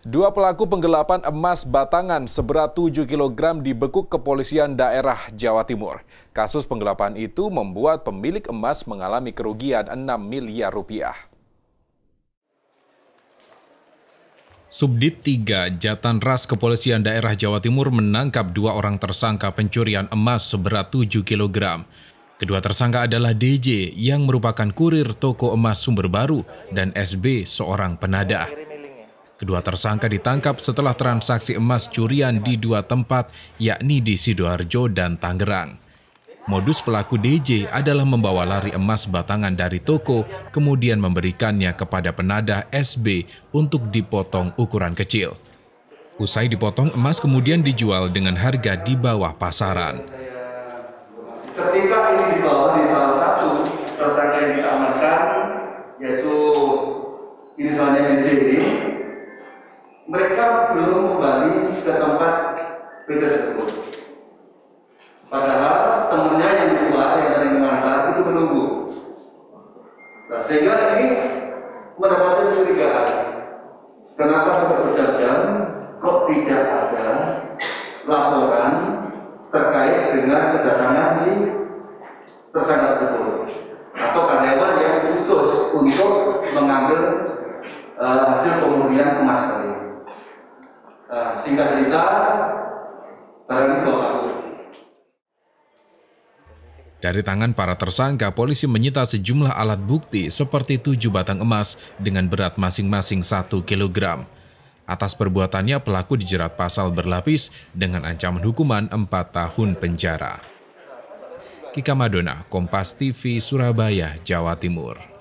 Dua pelaku penggelapan emas batangan seberat 7 kg dibekuk kepolisian daerah Jawa Timur. Kasus penggelapan itu membuat pemilik emas mengalami kerugian 6 miliar rupiah. Subdit 3 Jatan Ras Kepolisian Daerah Jawa Timur menangkap dua orang tersangka pencurian emas seberat 7 kg. Kedua tersangka adalah DJ yang merupakan kurir toko emas Sumber Baru dan SB seorang penadah. Kedua tersangka ditangkap setelah transaksi emas curian di dua tempat, yakni di Sidoarjo dan Tangerang. Modus pelaku DJ adalah membawa lari emas batangan dari toko, kemudian memberikannya kepada penadah SB untuk dipotong ukuran kecil. Usai dipotong, emas kemudian dijual dengan harga di bawah pasaran. Ketika ini dibawa di salah satu tersangka yang diamankan, yaitu inisialnya DJ ini, mereka belum kembali ke tempat PT tersebut. Padahal temannya yang di luar yang tadi mengantar itu menunggu. Nah, sehingga ini mendapatkan curigaan. Kenapa sampai berjam-jam kok tidak ada laporan terkait dengan kedatangan si tersangka tersebut atau karyawan yang putus untuk mengambil hasil pemurnian emas tadi. Singkat cerita, barang itu bawa kabur. Dari tangan para tersangka, polisi menyita sejumlah alat bukti seperti 7 batang emas dengan berat masing-masing 1 kg. Atas perbuatannya, pelaku dijerat pasal berlapis dengan ancaman hukuman 4 tahun penjara. Kika Madona, Kompas TV, Surabaya, Jawa Timur.